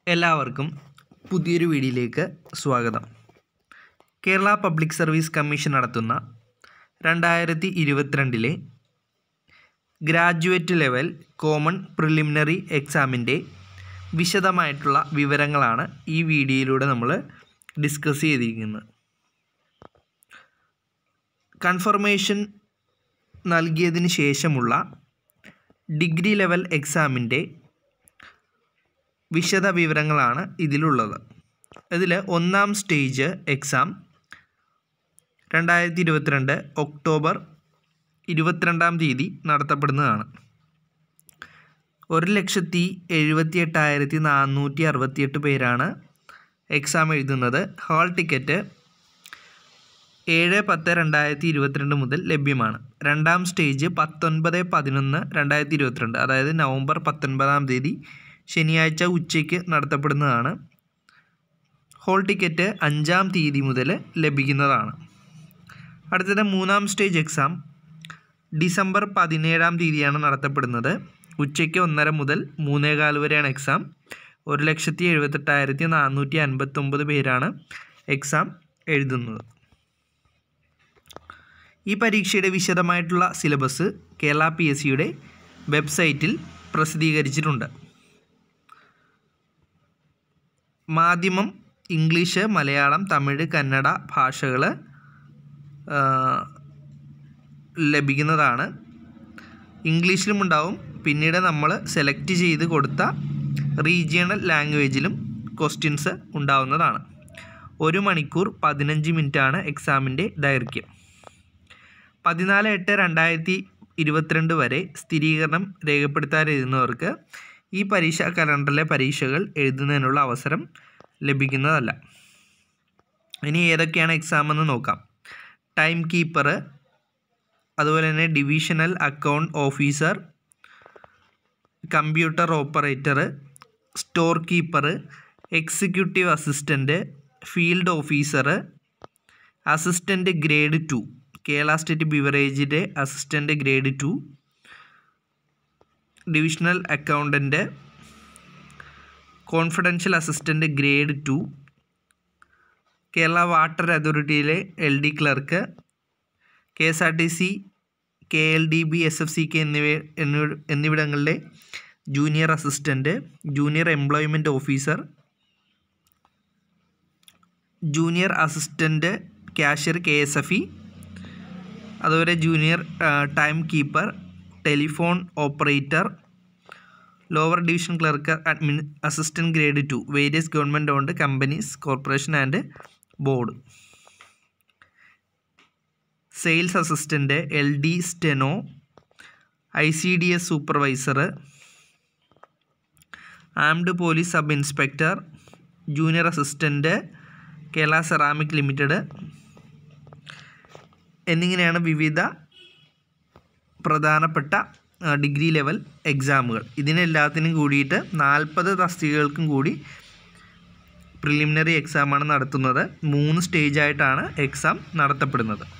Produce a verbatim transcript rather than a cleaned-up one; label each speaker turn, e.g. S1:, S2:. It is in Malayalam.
S1: എല്ലാവർക്കും പുതിയൊരു വീഡിയോയിലേക്ക് സ്വാഗതം. കേരള പബ്ലിക് സർവീസ് കമ്മീഷൻ നടത്തുന്ന രണ്ടായിരത്തി ഇരുപത്തിരണ്ടിലെ ഗ്രാജുവേറ്റ് ലെവൽ കോമൺ പ്രിലിമിനറി എക്സാമിൻ്റെ വിശദമായിട്ടുള്ള വിവരങ്ങളാണ് ഈ വീഡിയോയിലൂടെ നമ്മൾ ഡിസ്കസ് ചെയ്തിരിക്കുന്നത്. കൺഫർമേഷൻ നൽകിയതിന് ശേഷമുള്ള ഡിഗ്രി ലെവൽ എക്സാമിൻ്റെ വിശദ വിവരങ്ങളാണ് ഇതിലുള്ളത്. ഇതിൽ ഒന്നാം സ്റ്റേജ് എക്സാം രണ്ടായിരത്തി ഇരുപത്തിരണ്ട് ഒക്ടോബർ ഇരുപത്തിരണ്ടാം തീയതി നടത്തപ്പെടുന്നതാണ്. ഒരു ലക്ഷത്തി എഴുപത്തി എട്ടായിരത്തി നാനൂറ്റി അറുപത്തിയെട്ട് പേരാണ് എക്സാം എഴുതുന്നത്. ഹാൾ ടിക്കറ്റ് ഏഴ് പത്ത് രണ്ടായിരത്തി ഇരുപത്തിരണ്ട് മുതൽ ലഭ്യമാണ്. രണ്ടാം സ്റ്റേജ് പത്തൊൻപത് പതിനൊന്ന് രണ്ടായിരത്തി ഇരുപത്തിരണ്ട് അതായത് നവംബർ പത്തൊൻപതാം തീയതി ശനിയാഴ്ച ഉച്ചയ്ക്ക് നടത്തപ്പെടുന്നതാണ്. ഹോൾ ടിക്കറ്റ് അഞ്ചാം തീയതി മുതൽ ലഭിക്കുന്നതാണ്. അടുത്തത് മൂന്നാം സ്റ്റേജ് എക്സാം ഡിസംബർ പതിനേഴാം തീയതിയാണ് നടത്തപ്പെടുന്നത്. ഉച്ചയ്ക്ക് ഒന്നര മുതൽ മൂന്നേകാല് വരെയാണ് എക്സാം. ഒരു ലക്ഷത്തി എഴുപത്തെട്ടായിരത്തി നാനൂറ്റി അൻപത്തൊമ്പത് പേരാണ് എക്സാം എഴുതുന്നത്. ഈ പരീക്ഷയുടെ വിശദമായിട്ടുള്ള സിലബസ് കേരള പി എസ് സിയുടെ വെബ്സൈറ്റിൽ പ്രസിദ്ധീകരിച്ചിട്ടുണ്ട്. മാധ്യമം ഇംഗ്ലീഷ്, മലയാളം, തമിഴ്, കന്നഡ ഭാഷകൾ ലഭിക്കുന്നതാണ്. ഇംഗ്ലീഷിലും ഉണ്ടാവും. പിന്നീട് നമ്മൾ സെലക്ട് ചെയ്ത് കൊടുത്ത റീജിയണൽ ലാംഗ്വേജിലും ക്വസ്റ്റ്യൻസ് ഉണ്ടാവുന്നതാണ്. ഒരു മണിക്കൂർ പതിനഞ്ച് മിനിറ്റാണ് എക്സാമിൻ്റെ ദൈർഘ്യം. പതിനാല് എട്ട് രണ്ടായിരത്തി ഇരുപത്തിരണ്ട് വരെ സ്ഥിരീകരണം രേഖപ്പെടുത്താനെഴുതുന്നവർക്ക് ഈ പരീക്ഷാ കലണ്ടറിലെ പരീക്ഷകൾ എഴുതുന്നതിനുള്ള അവസരം ലഭിക്കുന്നതല്ല. ഇനി ഏതൊക്കെയാണ് എക്സാം എന്ന് നോക്കാം. ടൈം കീപ്പർ, അതുപോലെ തന്നെ divisional account officer, computer operator, store keeper, executive assistant, field officer, assistant grade two, Kerala state ബിവറേജിൻ്റെ assistant grade two, divisional accountant, confidential assistant grade two, Kerala water അതോറിറ്റിയിലെ L D clerk, K S R T C, K L D B, S F C K എന്നിവ എന്നിവിടങ്ങളിലെ junior assistant, junior employment officer, junior assistant cashier K S F E, അതുപോലെ junior time keeper, telephone operator, lower division clerk, admin assistant grade two, various government owned companies, corporation and board, sales assistant, L D steno, I C D S supervisor, armed police sub inspector, junior assistant Kerala ceramic limited എന്നിങ്ങനെയാണ് വിവിധ പ്രധാനപ്പെട്ട ഡിഗ്രി ലെവൽ എക്സാമുകൾ. ഇതിനെല്ലാത്തിനും കൂടിയിട്ട് നാൽപ്പത് തസ്തികകൾക്കും കൂടി പ്രിലിമിനറി എക്സാമാണ് നടത്തുന്നത്. മൂന്ന് സ്റ്റേജായിട്ടാണ് എക്സാം നടത്തപ്പെടുന്നത്.